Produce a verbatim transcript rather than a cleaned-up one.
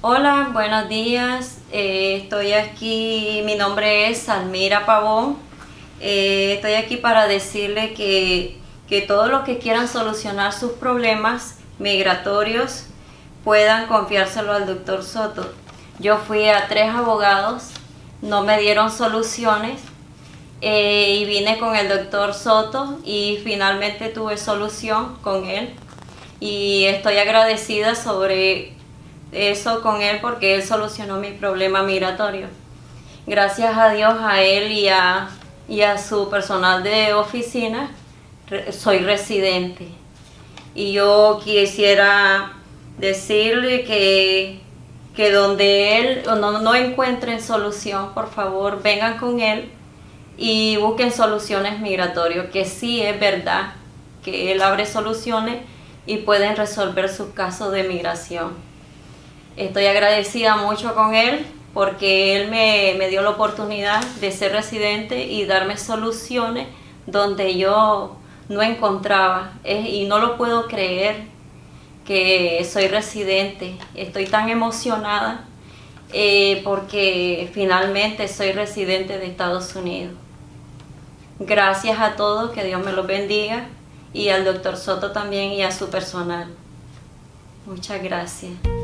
Hola, buenos días. Eh, estoy aquí, mi nombre es Almira Pavón. Eh, estoy aquí para decirle que, que todos los que quieran solucionar sus problemas migratorios puedan confiárselo al doctor Soto. Yo fui a tres abogados, no me dieron soluciones eh, y vine con el doctor Soto y finalmente tuve solución con él. Y estoy agradecida sobre eso con él porque él solucionó mi problema migratorio. Gracias a Dios, a él y a, y a su personal de oficina, re, soy residente. Y yo quisiera decirle que, que donde él no, no encuentren solución, por favor, vengan con él y busquen soluciones migratorias, que sí es verdad que él abre soluciones y pueden resolver sus casos de migración. Estoy agradecida mucho con él porque él me, me dio la oportunidad de ser residente y darme soluciones donde yo no encontraba. Es, y no lo puedo creer que soy residente. Estoy tan emocionada eh, porque finalmente soy residente de Estados Unidos. Gracias a todos, que Dios me los bendiga, y al doctor Soto también y a su personal. Muchas gracias.